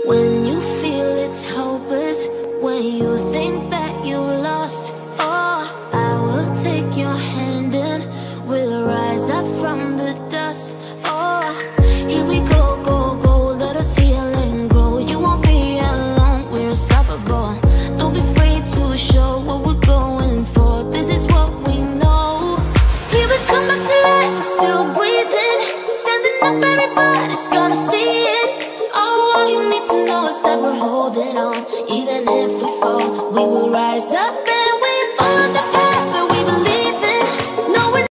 When you feel it's hopeless, when you think that you lost, oh, I will take your hand and we'll rise up from the dust. Oh, here we go, go, go, let us heal and grow. You won't be alone, we're unstoppable. Don't be afraid to show what we're going for. This is what we know. Here we come back to life, we're still breathing. Standing up, everybody's gonna see it. All you need to know is that we're holding on. Even if we fall, we will rise up.